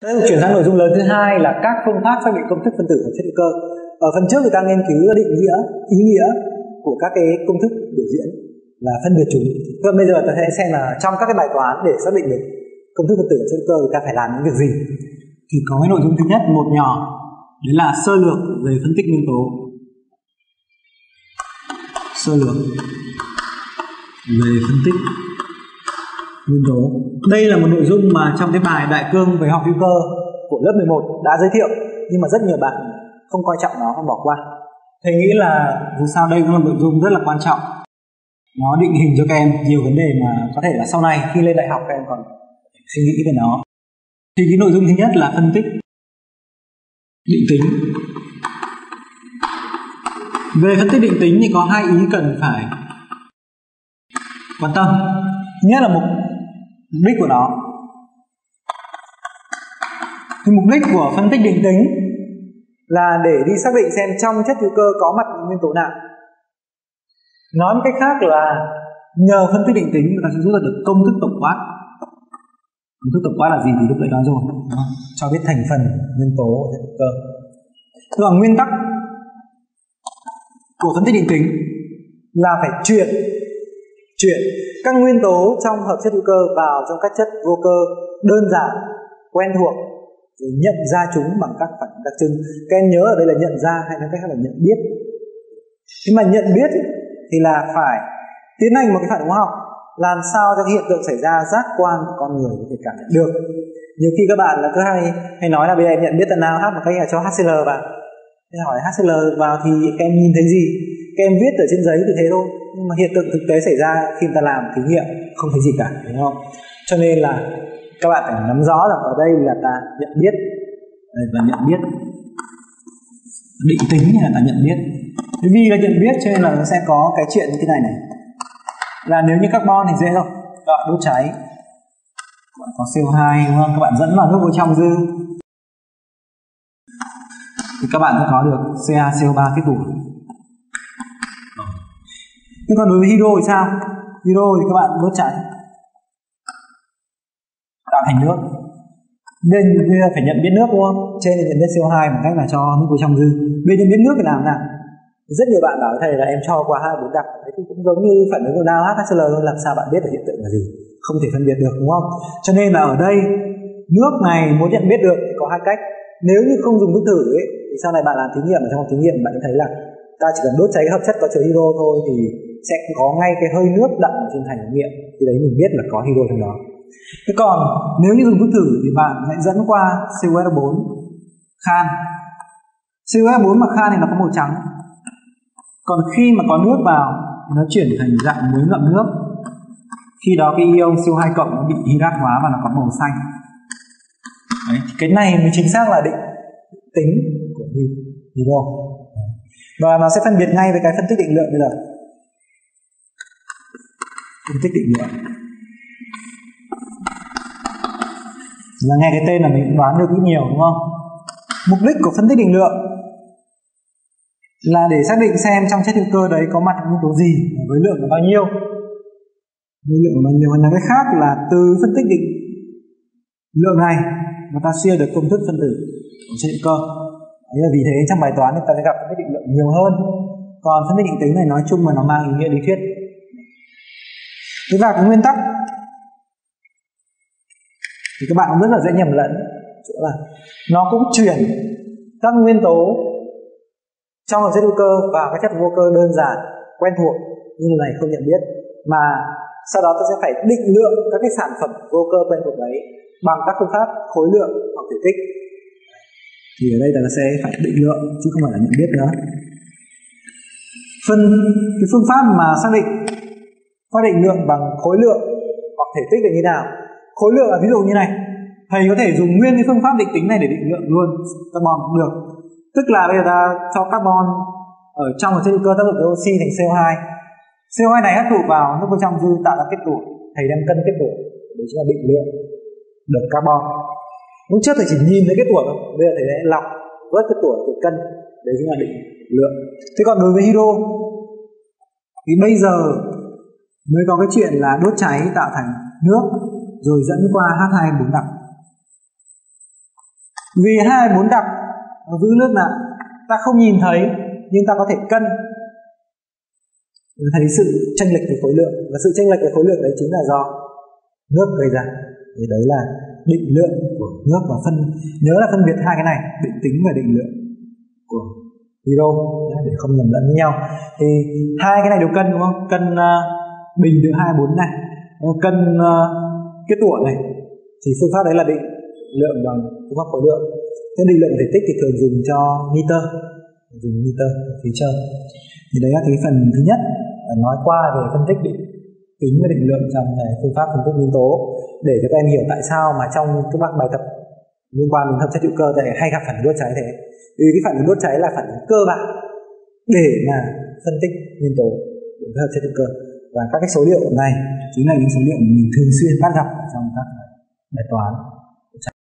Đây chuyển sang nội dung lớn thứ hai là các phương pháp xác định công thức phân tử hợp chất hữu cơ. Ở phần trước người ta nghiên cứu định nghĩa, ý nghĩa của các cái công thức biểu diễn là phân biệt chúng. Vậy bây giờ ta sẽ xem là trong các cái bài toán để xác định được công thức phân tử hợp chất hữu cơ người ta phải làm những việc gì. Thì có cái nội dung thứ nhất một nhỏ, đấy là sơ lược về phân tích nguyên tố. Sơ lược về phân tích nguyên tố. Đây là một nội dung mà trong cái bài đại cương về học hữu cơ của lớp 11 đã giới thiệu, nhưng mà rất nhiều bạn không coi trọng nó, không bỏ qua. Thầy nghĩ là dù sao đây cũng là một nội dung rất là quan trọng. Nó định hình cho các em nhiều vấn đề mà có thể là sau này khi lên đại học các em còn suy nghĩ về nó. Thì cái nội dung thứ nhất là phân tích định tính. Về phân tích định tính thì có hai ý cần phải quan tâm. Nhất là mục đích của nó. Thì mục đích của phân tích định tính là để đi xác định xem trong chất hữu cơ có mặt nguyên tố nào. Nói một cách khác là nhờ phân tích định tính người ta sẽ rút ra được công thức tổng quát. Công thức tổng quát là gì thì lúc đấy nói rồi, cho biết thành phần nguyên tố của chất hữu cơ. Thế còn nguyên tắc của phân tích định tính là phải chuyển các nguyên tố trong hợp chất hữu cơ vào trong các chất vô cơ đơn giản, quen thuộc, rồi nhận ra chúng bằng các phản ứng đặc trưng. Các em nhớ ở đây là nhận ra hay nói cách khác là nhận biết. Nhưng mà nhận biết thì là phải tiến hành một cái phản ứng hóa học làm sao cho cái hiện tượng xảy ra giác quan của con người có thể cảm nhận được. Nhiều khi các bạn là cứ hay nói là bây giờ em nhận biết tần nào hát một cách là cho HCl vào. Thế hỏi HCl vào thì các em nhìn thấy gì? Các em viết ở trên giấy thì thế thôi. Nhưng mà hiện tượng thực tế xảy ra khi người ta làm thí nghiệm không thấy gì cả, đúng không? Cho nên là các bạn phải nắm rõ rằng ở đây là ta nhận biết. Đây là nhận biết. Định tính là ta nhận biết. Vì là nhận biết cho nên là nó sẽ có cái chuyện như thế này. Là nếu như carbon thì dễ thôi. Các bạn đốt cháy. Các bạn có CO2 đúng không? Các bạn dẫn vào nước vô trong dư. Thì các bạn sẽ có được CaCO3 kết tủa. Nhưng còn đối với hydro thì sao? Hydro thì các bạn đốt cháy tạo thành nước. Nên phải nhận biết nước đúng không? Trên thì nhận biết CO2 bằng cách là cho nước vào trong dư. Bên nhận biết nước thì làm nào? Rất nhiều bạn bảo thầy là em cho qua 2 4 đặc, thì cũng giống như phản ứng của NaOH HCl, làm sao bạn biết được hiện tượng là gì? Không thể phân biệt được đúng không? Cho nên là ở đây nước này muốn nhận biết được thì có 2 cách. Nếu như không dùng nước thử ấy, thì sau này bạn làm thí nghiệm ở trong thí nghiệm bạn thấy là ta chỉ cần đốt cháy cái hợp chất có chứa hydro thôi thì sẽ có ngay cái hơi nước đậm ở trên thành ống nghiệm, thì đấy mình biết là có hydro trong đó. Thế còn nếu như dùng thuốc thử thì bạn hãy dẫn qua CuSO4 khan. CuSO4 mà khan thì nó có màu trắng. Còn khi mà có nước vào thì nó chuyển thành dạng muối ngậm nước. Khi đó cái ion CO2 cộng nó bị hydrat hóa và nó có màu xanh. Đấy, thì cái này mới chính xác là định tính của hydro. Và nó sẽ phân biệt ngay với cái phân tích định lượng bây giờ. Phân tích định lượng là nghe cái tên là mình đoán được ít nhiều đúng không? Mục đích của phân tích định lượng là để xác định xem trong chất hữu cơ đấy có mặt nguyên tố gì, với lượng là bao nhiêu. Với lượng là bao nhiêu, nói cách khác là từ phân tích định lượng này mà ta suy được công thức phân tử của chất hữu cơ. Vì thế trong bài toán chúng ta sẽ gặp phân tích định lượng nhiều hơn. Còn phân tích định tính này nói chung mà nó mang ý nghĩa lý thuyết. Thế và cái nguyên tắc thì các bạn cũng rất là dễ nhầm lẫn, chỗ là nó cũng chuyển các nguyên tố trong chất hữu cơ vào các chất vô cơ đơn giản quen thuộc như này không nhận biết, mà sau đó tôi sẽ phải định lượng các cái sản phẩm vô cơ quen thuộc đấy bằng các phương pháp khối lượng hoặc thể tích. Thì ở đây ta sẽ phải định lượng chứ không phải là nhận biết nữa. Cái phương pháp mà xác định lượng bằng khối lượng hoặc thể tích là như nào? Khối lượng là ví dụ như này, thầy có thể dùng nguyên cái phương pháp định tính này để định lượng luôn carbon cũng được. Tức là bây giờ ta cho carbon ở trong một chất hữu cơ tác dụng với oxy thành CO2. CO2 này hấp thụ vào nước bên trong dư tạo ra kết tủa. Thầy đang cân kết tủa, đấy chính là định lượng được carbon. Lúc trước thầy chỉ nhìn thấy kết tủa thôi, bây giờ thầy sẽ lọc vớt kết tủa từ cân, đấy chính là định lượng. Thế còn đối với hydro thì bây giờ mới có cái chuyện là đốt cháy tạo thành nước rồi dẫn qua H2 4 đặc. Vì hai bốn đặc giữ nước nặng, ta không nhìn thấy nhưng ta có thể cân thấy sự chênh lệch về khối lượng, và sự chênh lệch về khối lượng đấy chính là do nước gây ra. Thì đấy là định lượng của nước, và nhớ là phân biệt hai cái này, định tính và định lượng của hydro để không nhầm lẫn với nhau. Thì hai cái này đều cân đúng không? Cân bình được 24 này, cân cái tủa này, thì phương pháp đấy là định lượng bằng phương pháp khối lượng. Cái định lượng thể tích thì thường dùng cho nitơ, dùng nitơ phía trên. Thì đấy là cái phần thứ nhất, nói qua về phân tích định tính và định lượng trong cái phương pháp phân tích nguyên tố, để cho các em hiểu tại sao mà trong các bài tập liên quan đến hợp chất hữu cơ thì hay gặp phản ứng đốt cháy thế. Vì cái phản ứng đốt cháy là phản ứng cơ bản để mà phân tích nguyên tố của hợp chất hữu cơ, và các cái số liệu này chính là những số liệu mà mình thường xuyên bắt gặp trong các bài toán.